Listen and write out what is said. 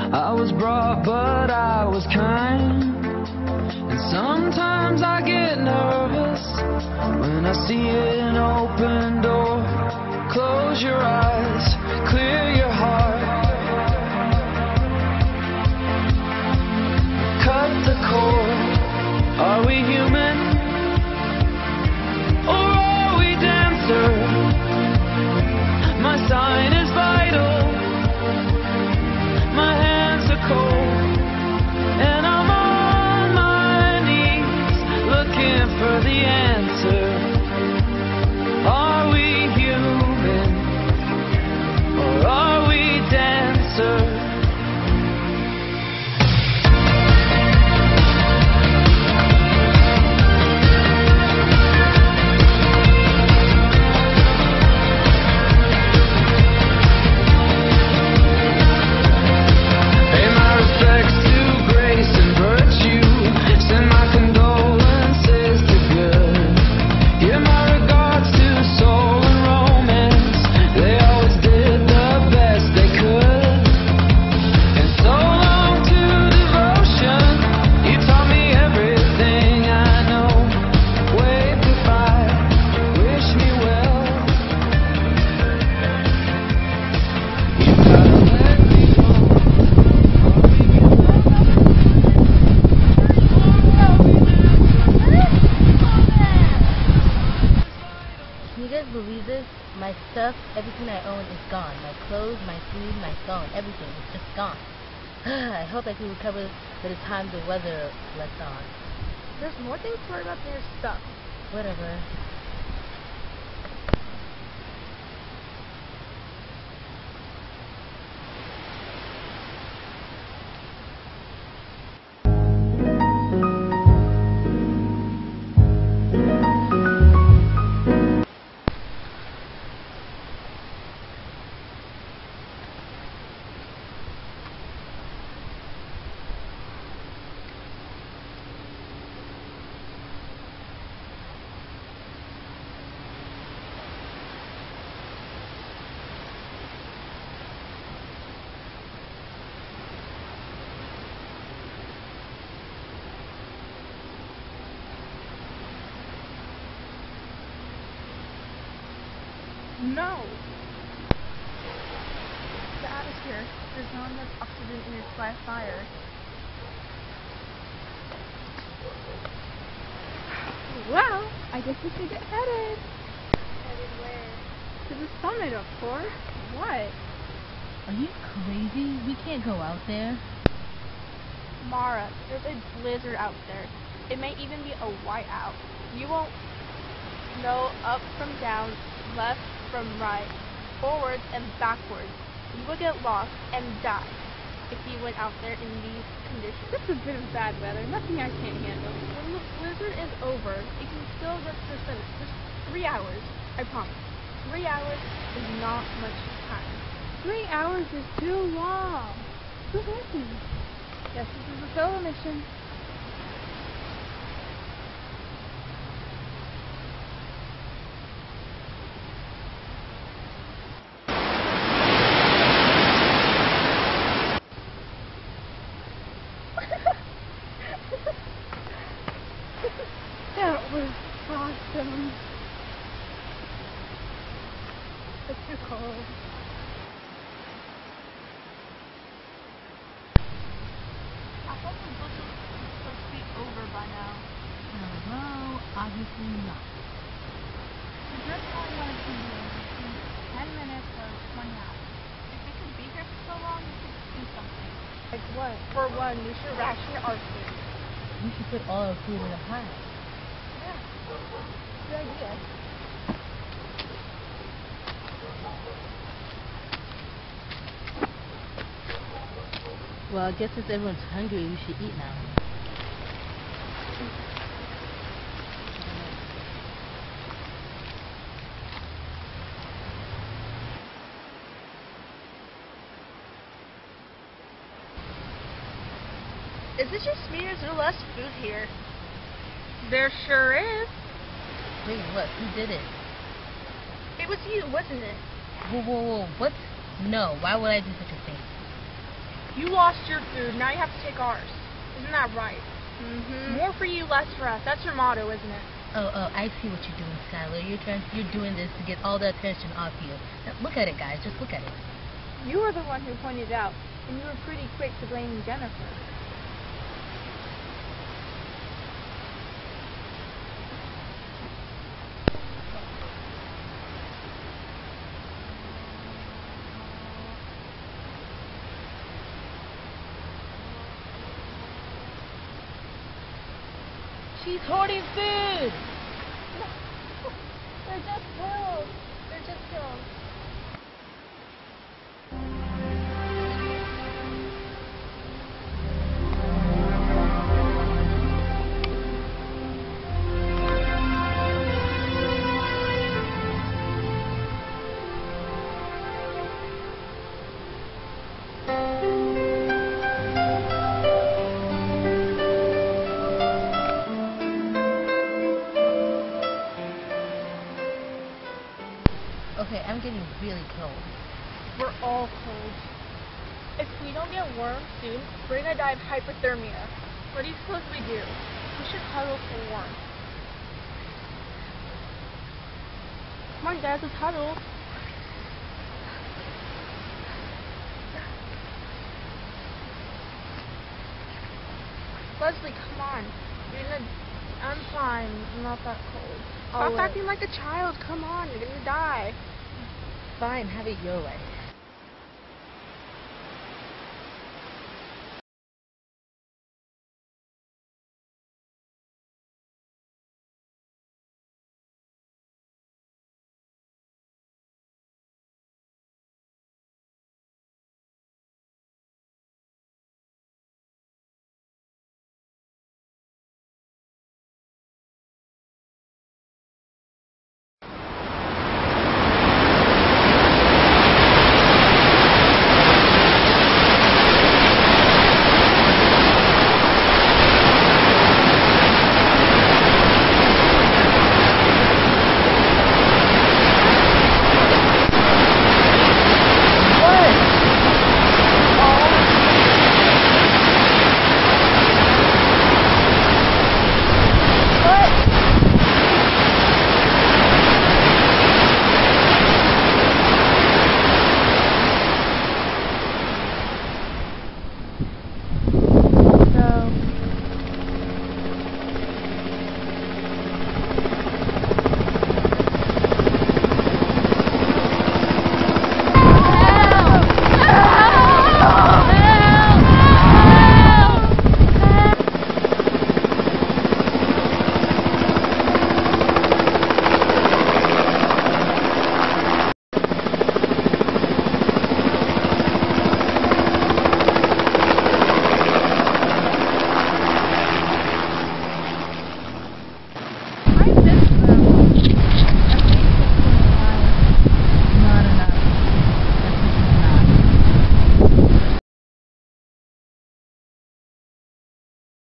I was brought, but I was kind. And sometimes I get nervous when I see an open door. Close your eyes, clear your heart. Cut the cord. Are we human? Or are we dancer? My sign is vital. My hands are cold. And I'm on my knees looking for the answer. Are we human? Or are we dancer? Believe this? My stuff, everything I own is gone. My clothes, my food, my phone, everything is just gone. I hope I can recover by the time the weather lets on. There's more things to worry about than your stuff. Whatever. No! The atmosphere. There's not enough oxygen in your fire. Well, I guess we should get headed. Headed where? To the summit, of course. What? Are you crazy? We can't go out there. Mara, there's a blizzard out there. It may even be a whiteout. You won't know up from down, left from right, forwards and backwards. You will get lost and die if you went out there in these conditions. This is a bit of bad weather, nothing I can't handle. When the blizzard is over, you can still get to the summit. Just 3 hours, I promise. 3 hours is not much time. 3 hours is too long. Who's listening? Yes, this is a solo mission. That was awesome. It's too cold. I thought the blizzard was supposed to be over by now. Well, obviously not. The drift only wanted to be between 10 minutes or 20 hours. If we could be here for so long, we could do something. Like what? For one, we should ration our food. We should put all our food in a pile. Yeah. Good idea. Well, I guess since everyone's hungry, we should eat now. Is it just me or is there less food here? There sure is. Wait, what? Who did it? It was you, wasn't it? Whoa, whoa, whoa. What? No, why would I do such a thing? You lost your food, now you have to take ours. Isn't that right? Mm-hmm. More for you, less for us. That's your motto, isn't it? Oh, I see what you're doing, Skylar. You're doing this to get all the attention off you. Now, look at it, guys. Just look at it. You were the one who pointed it out, and you were pretty quick to blame Jennifer. She's hoarding food! They're just pills. They're just pills. Okay, I'm getting really cold. We're all cold. If we don't get warm soon, we're gonna die of hypothermia. What do you suppose we do? We should huddle for warmth. Come on, guys, let's huddle. Leslie, come on. I'm fine. I'm not that cold. Stop acting like a child. Come on, you're gonna die. Fine, have it your way.